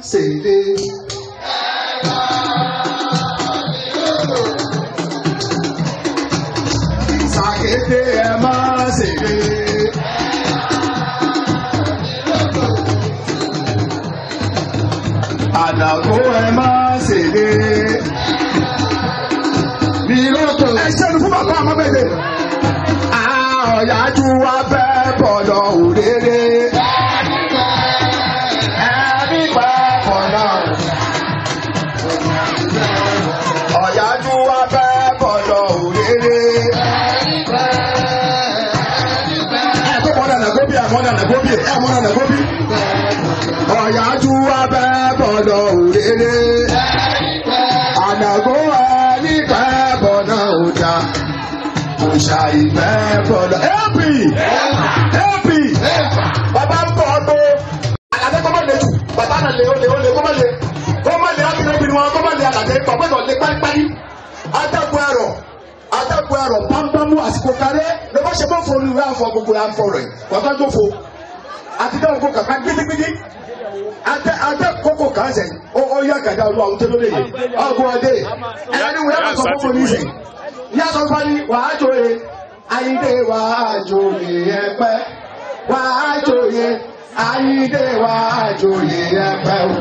ṣèdè. Sàkété ẹ máa ṣèdè. Àdàgó ẹ máa ṣèdè. Nílòtò ẹ ṣẹ́nu fún bàbá àmọ́bẹ̀dẹ̀. Ọ̀yájú wa fẹ́ bọ̀dọ̀ òréré. Ẹ̀mí pẹ́ bọ̀dọ̀. Ọ̀yájú wa fẹ́ bọ̀dọ̀ òréré. Ẹ̀kọ́ mọ́dà nàgóbì àmọ́dà nàgóbì ẹ̀mọ́dà nàgóbì. Ọ̀yájú wa fẹ́ bọ̀dọ̀ òréré. Àdàgó ẹ̀mí pẹ́ bọ̀dọ̀ òjà. Òṣà ìfẹ́ bọ̀dọ̀. AP bàbá ń bọ̀ ọ́gbó. Àlàdé kọ́ mọ̀ lè jù. Bàbá náà lè kọ́ mọ̀ lè. Kọ́ mọ̀ lè ábìnrin wọn kọ́ mọ̀ lè àlàdé. Bàbá náà lè pálípálí. Adágún ẹ̀rọ pámpámú àsìkò kárẹ́ ló bá ṣe bọ́ fún olùwé àfọ gbogbo àfọ rẹ̀. Bàbá tó fo. Àti dáhùn kó kàkà gbídígbídí. Adé kókó kàn sẹ̀. Ó yá gàdá olú àwọn tó lóde yìí. Ọ̀gbọ̀n adé. Ẹni wúyà máa sọ fún polisi. Yàtọ̀ fani wàá jòyè. Ayíǹde wàá jòyè ẹ̀pẹ́. Wàá jòyè. Ayíǹde wàá jòyè ẹ̀pẹ́ o.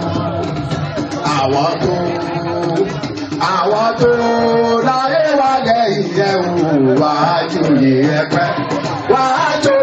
Àwọn tó láyé wà lẹ́yìn ẹ̀ wò wàá jòyè ẹ̀pẹ́. Wàá jòyè.